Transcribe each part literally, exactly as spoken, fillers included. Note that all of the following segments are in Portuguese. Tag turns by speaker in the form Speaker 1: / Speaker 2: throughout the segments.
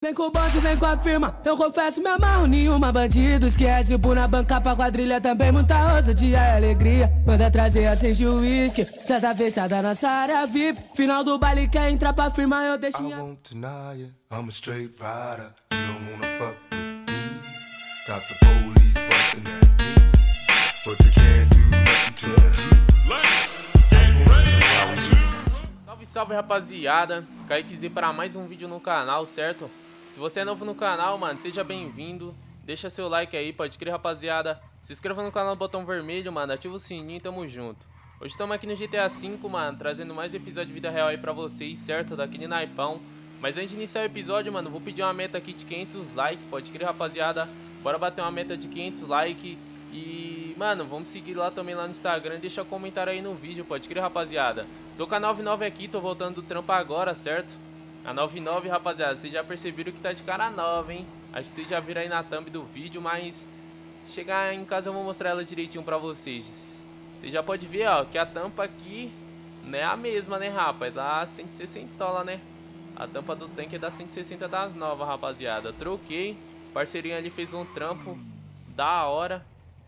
Speaker 1: Vem com o bonde, vem com a firma, eu confesso me amarro nenhuma bandidos. Que é tipo na banca pra quadrilha, também muita ousadia e alegria. Manda trazer acende o uísque, já tá fechada nossa área V I P. Final do baile quer entrar pra firma, eu deixo
Speaker 2: I won't deny it, I'm a straight rider. You don't wanna fuck with me. Got the police busting at me, but you can't do nothing to me.
Speaker 3: Salve, salve rapaziada, Kaique Z para mais um vídeo no canal, certo? Se você é novo no canal, mano, seja bem-vindo. Deixa seu like aí, pode crer, rapaziada. Se inscreva no canal, botão vermelho, mano, ativa o sininho, tamo junto. Hoje estamos aqui no G T A cinco, mano, trazendo mais episódio de vida real aí pra vocês, certo? Daquele naipão. Mas antes de iniciar o episódio, mano, vou pedir uma meta aqui de quinhentos likes, pode crer, rapaziada. Bora bater uma meta de quinhentos likes. E, mano, vamos seguir lá também lá no Instagram. Deixa um comentário aí no vídeo, pode crer, rapaziada. Tô com a noventa e nove aqui, tô voltando do trampo agora, certo? A noventa e nove, rapaziada, vocês já perceberam que tá de cara nova, hein? Acho que vocês já viram aí na thumb do vídeo, mas chegar em casa eu vou mostrar ela direitinho pra vocês. Vocês já podem ver, ó, que a tampa aqui não é a mesma, né, rapaz? Dá cento e sessenta, né? A tampa do tanque é da cento e sessenta das novas, rapaziada. Troquei, parceirinho ali fez um trampo da hora.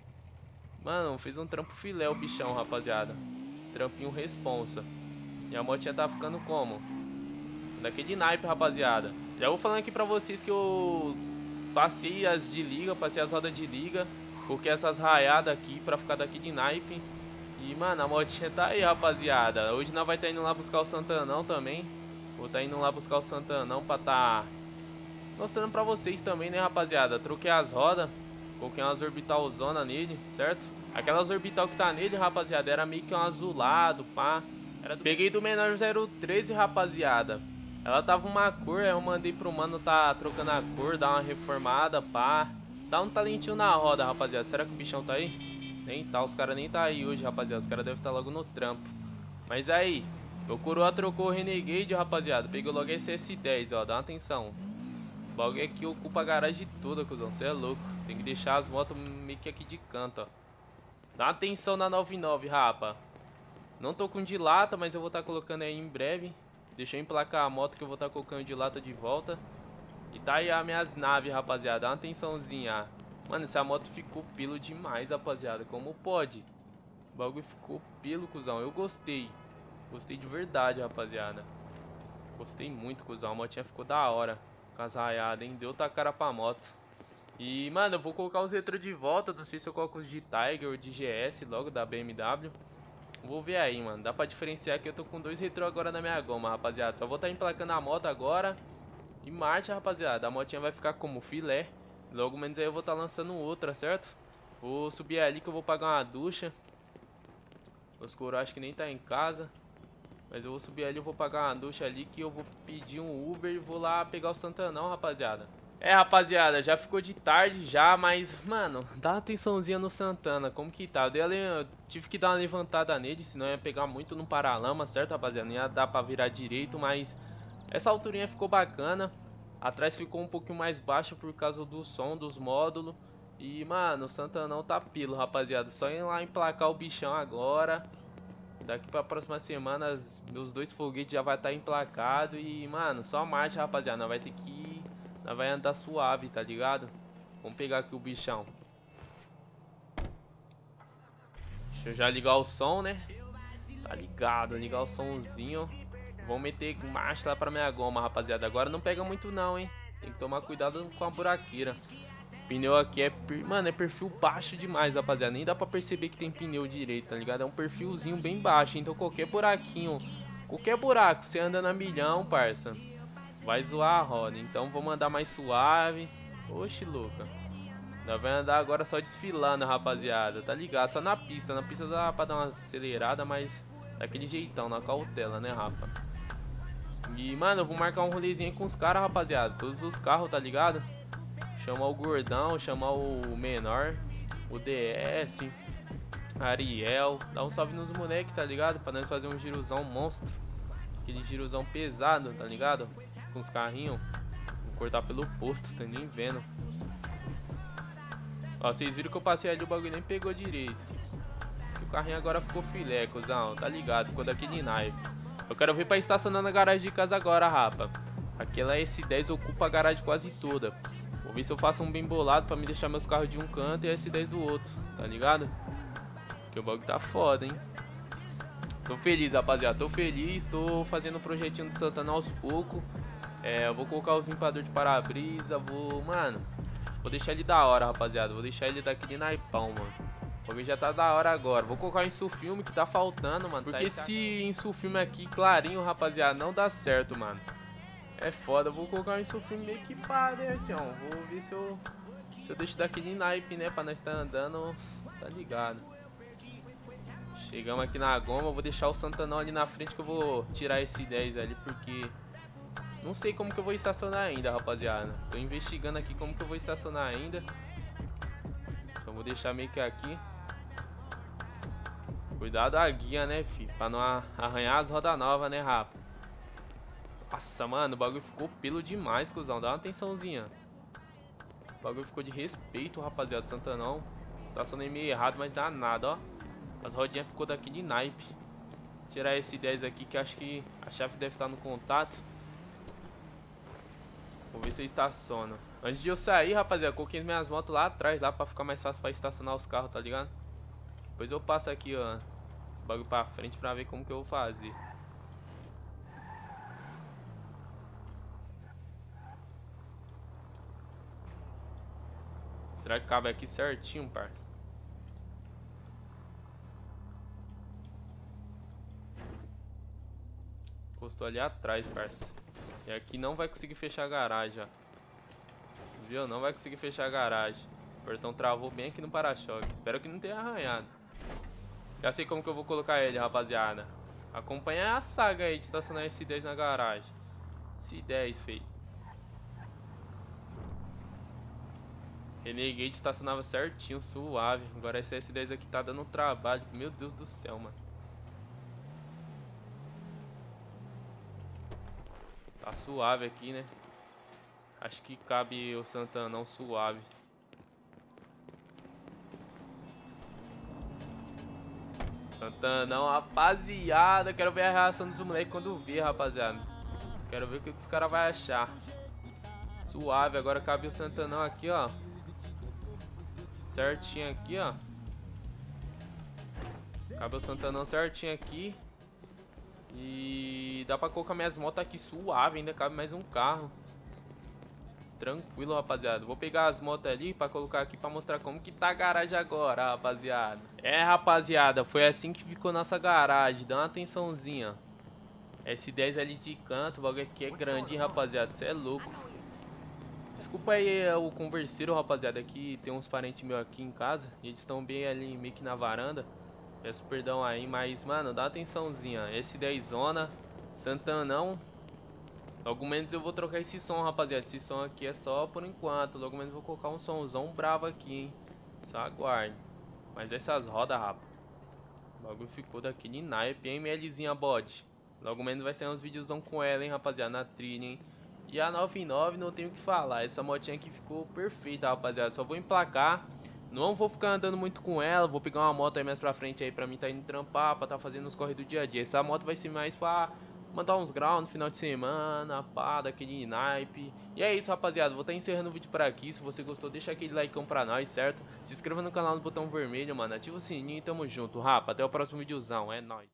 Speaker 3: Mano, fez um trampo filé o bichão, rapaziada. Trampinho responsa. E a motinha tá ficando como? Daquele naipe, rapaziada. Já vou falando aqui pra vocês que eu passei as de liga, passei as rodas de liga. Porque essas raiadas aqui pra ficar daqui de naipe. E, mano, a motinha tá aí, rapaziada. Hoje nós vai tá indo lá buscar o Santanão também. Vou tá indo lá buscar o Santanão pra tá mostrando pra vocês também, né, rapaziada. Troquei as rodas. Coloquei umas orbital zona nele, certo? Aquelas orbital que tá nele, rapaziada, era meio que um azulado, pá. Era do... Peguei do menor zero treze, rapaziada. Ela tava uma cor, aí eu mandei pro mano tá trocando a cor, dar uma reformada, pá. Dá um talentinho na roda, rapaziada. Será que o bichão tá aí? Nem tá, os caras nem tá aí hoje, rapaziada. Os caras devem estar logo no trampo. Mas aí, o coroa trocou o Renegade, rapaziada. Pegou logo esse S dez, ó, dá uma atenção. O bagulho aqui ocupa a garagem toda, cuzão, você é louco. Tem que deixar as motos meio que aqui de canto, ó. Dá uma atenção na noventa e nove, rapa. Não tô com de lata, mas eu vou estar tá colocando aí em breve. Deixa eu emplacar a moto que eu vou estar tá colocando de lata de volta. E tá aí as minhas naves, rapaziada. Dá uma atençãozinha. Mano, essa moto ficou pelo demais, rapaziada. Como pode? O bagulho ficou pelo, cuzão. Eu gostei. Gostei de verdade, rapaziada. Gostei muito, cuzão. A motinha ficou da hora. Com as raiadas, hein? Deu outra cara pra moto. E, mano, eu vou colocar os retro de volta. Não sei se eu coloco os de Tiger ou de G S logo da B M W. Vou ver aí, mano. Dá pra diferenciar que eu tô com dois retro agora na minha goma, rapaziada. Só vou estar tá emplacando a moto agora. E marcha, rapaziada. A motinha vai ficar como filé. Logo menos aí eu vou estar tá lançando outra, certo? Vou subir ali que eu vou pagar uma ducha. Os coroas acho que nem tá em casa. Mas eu vou subir ali, eu vou pagar uma ducha ali. Que eu vou pedir um Uber e vou lá pegar o Santanão, rapaziada. É, rapaziada, já ficou de tarde já, mas, mano, dá uma atençãozinha no Santana, como que tá? Eu, dei ali, eu tive que dar uma levantada nele, senão ia pegar muito no paralama, certo, rapaziada? Não ia dar pra virar direito, mas essa alturinha ficou bacana. Atrás ficou um pouquinho mais baixo por causa do som dos módulos. E, mano, o Santanão tá pilo, rapaziada. Só ir lá emplacar o bichão agora. Daqui pra próxima semana, meus dois foguetes já vai estar tá emplacado. E, mano, só marcha, rapaziada, não vai ter que ir. Nós vai andar suave, tá ligado? Vamos pegar aqui o bichão. Deixa eu já ligar o som, né? Tá ligado, ligar o somzinho. Vamos meter marcha lá pra minha goma, rapaziada. Agora não pega muito não, hein? Tem que tomar cuidado com a buraqueira. O pneu aqui é... Mano, é perfil baixo demais, rapaziada. Nem dá pra perceber que tem pneu direito, tá ligado? É um perfilzinho bem baixo. Então qualquer buraquinho... Qualquer buraco, você anda na milhão, parça. Vai zoar a roda, então vou mandar mais suave. Oxi, louca. Nós vai andar agora só desfilando, rapaziada. Tá ligado? Só na pista. Na pista dá pra dar uma acelerada, mas daquele jeitão, na cautela, né, rapa? E, mano, eu vou marcar um rolezinho aí com os caras, rapaziada. Todos os carros, tá ligado? Chamar o gordão, chamar o menor, o D S, Ariel. Dá um salve nos moleques, tá ligado? Pra nós fazer um girozão monstro. Aquele girozão pesado, tá ligado? Com os carrinhos. Vou cortar pelo posto, tá nem vendo. Ó, vocês viram que eu passei ali, o bagulho nem pegou direito. O carrinho agora ficou filé, cuzão, tá ligado? Ficou daquele naipe. Eu quero ver pra estacionar na garagem de casa agora, rapa. Aquela S dez ocupa a garagem quase toda. Vou ver se eu faço um bem bolado pra me deixar meus carros de um canto e a S dez do outro, tá ligado? Porque o bagulho tá foda, hein? Tô feliz, rapaziada, tô feliz, tô fazendo o projetinho do Santana aos poucos. É, eu vou colocar os limpadores de para-brisa, vou... Mano, vou deixar ele da hora, rapaziada. Vou deixar ele daquele naipão, mano. O bagulho já tá da hora agora. Vou colocar o insufilme que tá faltando, mano. Porque esse insufilme aqui, clarinho, rapaziada, não dá certo, mano. É foda, vou colocar um insufilme meio que pá, né, Tião? Vou ver se eu... Se eu deixo daquele naipe, né, pra nós tá andando, tá ligado. Chegamos aqui na goma, vou deixar o Santanão ali na frente que eu vou tirar esse dez ali, porque não sei como que eu vou estacionar ainda, rapaziada. Tô investigando aqui como que eu vou estacionar ainda. Então vou deixar meio que aqui. Cuidado a guia, né, fi, pra não arranhar as rodas novas, né, rapa. Nossa, mano, o bagulho ficou pelo demais, cuzão, dá uma atençãozinha. O bagulho ficou de respeito, rapaziada, Santanão. Estacionei meio errado, mas dá nada, ó. As rodinhas ficou daqui de naipe. Tirar esse dez aqui que acho que a chave deve estar no contato. Vou ver se eu estaciono. Antes de eu sair, rapaziada, coloquei as minhas motos lá atrás, lá pra ficar mais fácil pra estacionar os carros, tá ligado? Depois eu passo aqui, ó, esse bagulho pra frente pra ver como que eu vou fazer. Será que cabe aqui certinho, parça? Encostou ali atrás, parça. E aqui não vai conseguir fechar a garagem, ó. Viu? Não vai conseguir fechar a garagem. O portão travou bem aqui no para-choque. Espero que não tenha arranhado. Já sei como que eu vou colocar ele, rapaziada. Acompanha a saga aí de estacionar esse dez na garagem. Esse dez, feio. Renegade estacionava certinho, suave. Agora esse S dez aqui tá dando trabalho. Meu Deus do céu, mano. Tá suave aqui, né? Acho que cabe o Santanão suave. Santanão, rapaziada. Quero ver a reação dos moleques quando ver, rapaziada. Quero ver o que os caras vão achar. Suave, agora cabe o Santanão aqui, ó. Certinho aqui, ó. Cabe o Santanão certinho aqui. E dá pra colocar minhas motos aqui suave, ainda cabe mais um carro. Tranquilo, rapaziada. Vou pegar as motos ali pra colocar aqui pra mostrar como que tá a garagem agora, rapaziada. É, rapaziada, foi assim que ficou nossa garagem. Dá uma atençãozinha. S dez ali de canto, o bagulho aqui é grande, hein, rapaziada. Você é louco. Desculpa aí o converseiro, rapaziada. Aqui tem uns parentes meus aqui em casa. E eles estão bem ali, meio que na varanda. Peço perdão aí, mas, mano, dá uma atençãozinha. S dez zona, Santanão. Logo menos eu vou trocar esse som, rapaziada. Esse som aqui é só por enquanto. Logo menos eu vou colocar um somzão bravo aqui, hein. Só aguarde. Mas essas rodas, rapa, o bagulho ficou daquele naipe, hein, MLzinha bode. Logo menos vai sair uns videozão com ela, hein, rapaziada, na trilha, hein. E a nove nove não tenho o que falar. Essa motinha aqui ficou perfeita, rapaziada. Só vou emplacar. Não vou ficar andando muito com ela. Vou pegar uma moto aí mais pra frente aí pra mim tá indo trampar, pra tá fazendo os corre do dia a dia. Essa moto vai ser mais pra mandar uns graus no final de semana, pá, daquele naipe. E é isso, rapaziada. Vou tá encerrando o vídeo por aqui. Se você gostou, deixa aquele like pra nós, certo? Se inscreva no canal no botão vermelho, mano. Ativa o sininho e tamo junto, rapa. Até o próximo videozão. É nóis.